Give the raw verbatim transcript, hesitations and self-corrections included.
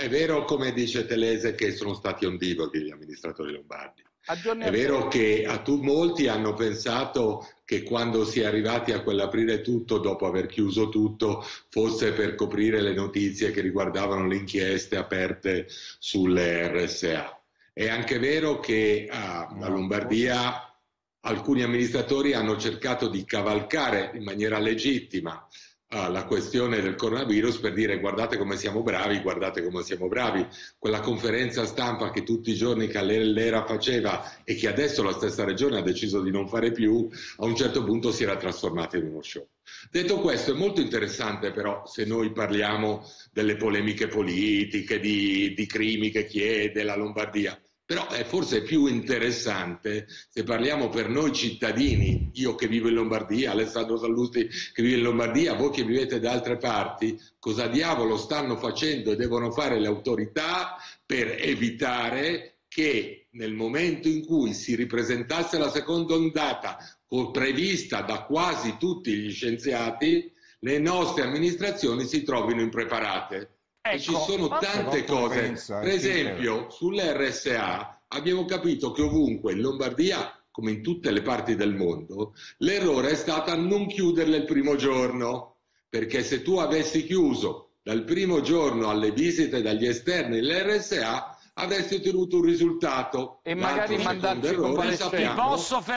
è vero, come dice Telese, che sono stati ondivaghi gli amministratori lombardi. Aggiorni È vero che a tu, molti hanno pensato che quando si è arrivati a quell'aprire tutto, dopo aver chiuso tutto, fosse per coprire le notizie che riguardavano le inchieste aperte sulle R S A. È anche vero che ah, la Lombardia, alcuni amministratori hanno cercato di cavalcare in maniera legittima ah, la questione del coronavirus per dire guardate come siamo bravi, guardate come siamo bravi. Quella conferenza stampa che tutti i giorni Calera faceva e che adesso la stessa regione ha deciso di non fare più, a un certo punto si era trasformata in uno show. Detto questo, è molto interessante però se noi parliamo delle polemiche politiche, di, di crimi che chiede la Lombardia. Però è forse più interessante se parliamo per noi cittadini, io che vivo in Lombardia, Alessandro Sallusti che vive in Lombardia, voi che vivete da altre parti, cosa diavolo stanno facendo e devono fare le autorità per evitare che nel momento in cui si ripresentasse la seconda ondata prevista da quasi tutti gli scienziati, le nostre amministrazioni si trovino impreparate. Ecco, e ci sono tante cose, pensa, per esempio sulle R S A abbiamo capito che ovunque in Lombardia, come in tutte le parti del mondo, l'errore è stato non chiuderle il primo giorno, perché se tu avessi chiuso dal primo giorno alle visite dagli esterni le R S A avresti ottenuto un risultato. E magari mandarci errore, sappiamo, posso